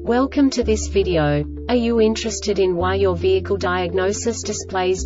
Welcome to this video. Are you interested in why your vehicle diagnosis displays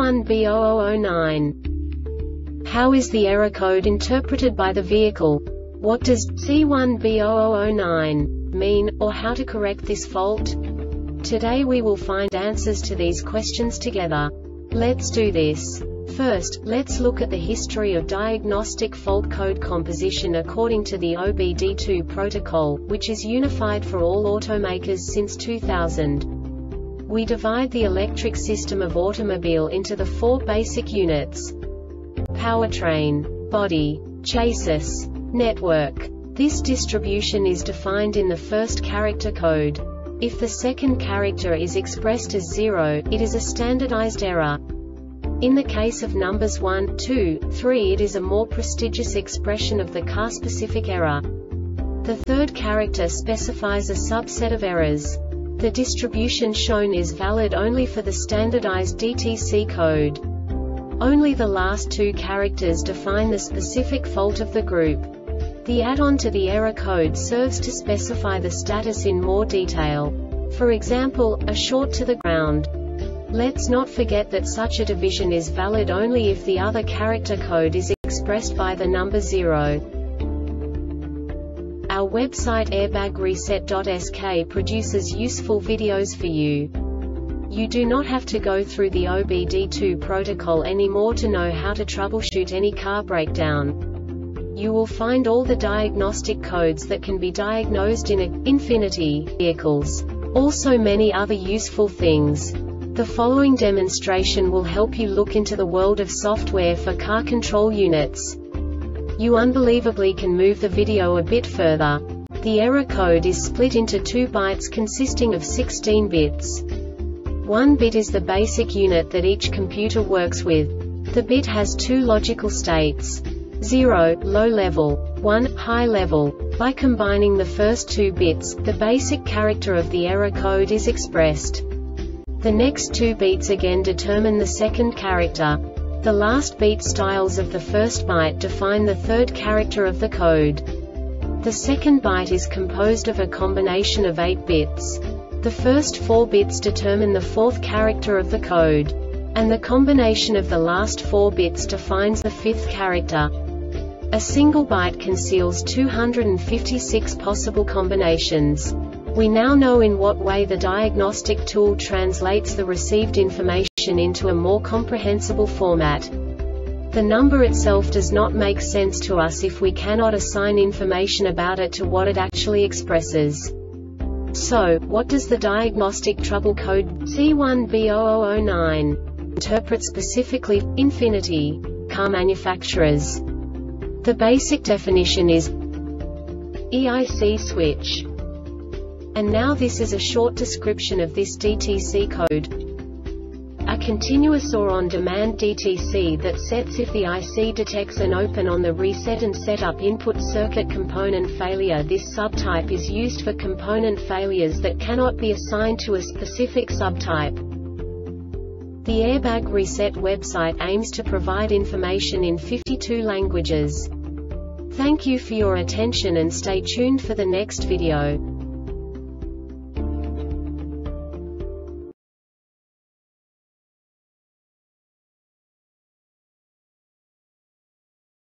C1B0009? How is the error code interpreted by the vehicle? What does C1B0009 mean, or how to correct this fault? Today we will find answers to these questions together. Let's do this. First, let's look at the history of diagnostic fault code composition according to the OBD2 protocol, which is unified for all automakers since 2000. We divide the electric system of automobile into the four basic units: powertrain, body, chassis, network. This distribution is defined in the first character code. If the second character is expressed as 0, it is a standardized error. In the case of numbers 1, 2, 3, it is a more prestigious expression of the car-specific error. The third character specifies a subset of errors. The distribution shown is valid only for the standardized DTC code. Only the last two characters define the specific fault of the group. The add-on to the error code serves to specify the status in more detail. For example, a short to the ground. Let's not forget that such a division is valid only if the other character code is expressed by the number 0. Our website airbagreset.sk produces useful videos for you. You do not have to go through the OBD2 protocol anymore to know how to troubleshoot any car breakdown. You will find all the diagnostic codes that can be diagnosed in Infiniti vehicles. Also many other useful things. The following demonstration will help you look into the world of software for car control units. You unbelievably can move the video a bit further. The error code is split into 2 bytes consisting of 16 bits. 1 bit is the basic unit that each computer works with. The bit has 2 logical states: 0, low level, 1, high level. By combining the first 2 bits, the basic character of the error code is expressed. The next 2 beats again determine the second character. The last beat styles of the first byte define the third character of the code. The second byte is composed of a combination of 8 bits. The first 4 bits determine the fourth character of the code. And the combination of the last 4 bits defines the fifth character. A single byte conceals 256 possible combinations. We now know in what way the diagnostic tool translates the received information into a more comprehensible format. The number itself does not make sense to us if we cannot assign information about it to what it actually expresses. So, what does the diagnostic trouble code C1B0009 interpret specifically for Infiniti car manufacturers? The basic definition is EIC switch. And now this is a short description of this DTC code. A continuous or on-demand DTC that sets if the IC detects an open on the reset and setup input circuit component failure. This subtype is used for component failures that cannot be assigned to a specific subtype. The Airbag Reset website aims to provide information in 52 languages. Thank you for your attention and stay tuned for the next video.